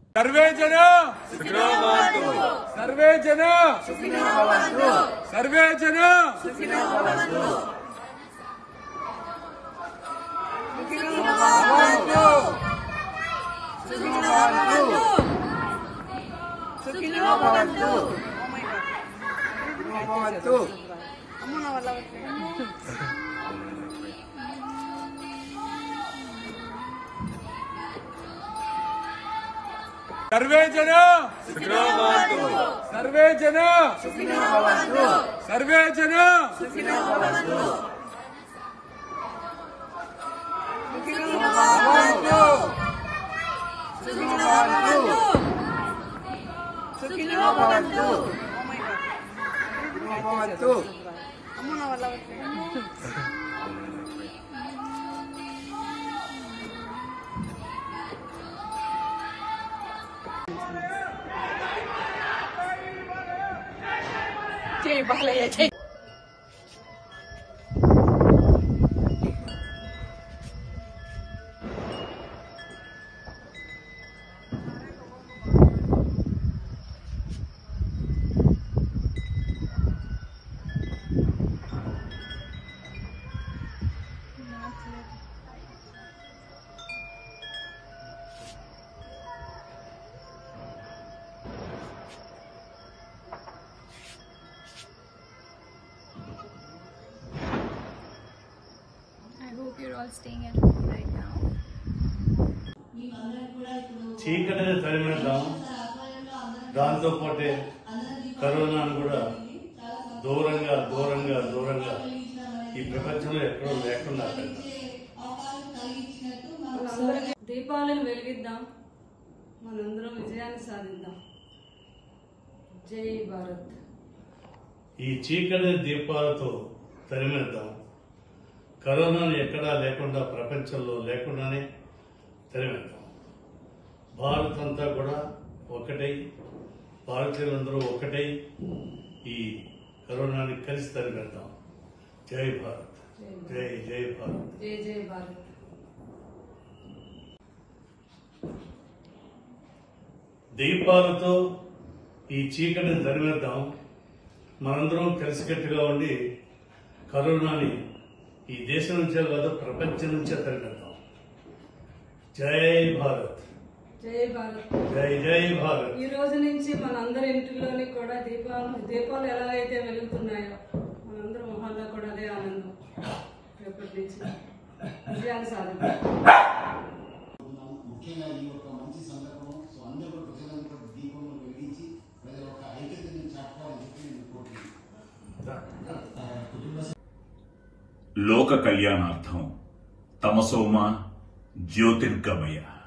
सर्वे जन सुखिनो भवन्तु सर्वे जन सुखिनो भवन्तु सर्वे जन सुखिनो भवन्तु सुखिनो भवन्तु सुखिनो भवन्तु सुखिनो भवन्तु सुखिनो भवन्तु अम्मा वाला सर्वे जन सुखिनो भवन्तु सर्वे जन सुखिनो भवन्तु सर्वे जन सुखिनो भवन्तु सुखिनो भवन्तु सुखिनो भवन्तु सुखिनो भवन्तु सुखिनो भवन्तु अम्मा वाला जय बालయ్య जय You're all staying at home right now. చీకటిని తరిమేద్దాం, దాంతో పాటే కరోనాను కూడా దూరంగా దూరంగా దూరంగా ఈ ప్రపంచంలో ఎక్కడో లేకుండా దీపాలను వెలిగిద్దాం, మనందరం విజయాన్ని సాధిద్దాం. జై భారత్. ఈ చీకటి దీపాలతో తరిమేద్దాం, కరోనాను ఎక్కడా లేకుండా ప్రపంచంలో లేకుండానే తరిమేద్దాం. భారత్ అంతా కూడా ఒకటై, భారతీయులందరూ ఒకటై ఈ కరోనాని కలిసి తరిమేద్దాం. జై భారత్, జై జై భారత్, జై జై భారత్. దీపాలతో ఈ చీకటిని తరిమేద్దాం, మనందరం కలిసికట్టుగా ఉండి కరోనాని ఈ దేశం నుంచే కాదు ప్రపంచం నుంచే తరిమేద్దాం. జై భారత్, జై భారత్, జై జై భారత్. ఈ రోజు నుంచి మనందరి ఇంటిలోని కూడా దీపాలు ఎలాగైతే వెలుగుతున్నాయో మనందరం మొహాల్లో కూడా అదే ఆనందం. రేపటి నుంచి విజయాన్ని సాధిద్దాం. ముఖ్యంగా ఈ యొక్క మంచి సందర్భం, సో అందరూ ప్రజలందరూ దీపంలో వెలిగించి ప్రజల యొక్క ఐక్యతను చాటుకోవాలని చెప్పి నేను కోరుతున్నాను. లోక కళ్యాణార్థం తమసోమ జ్యోతిర్గమయ.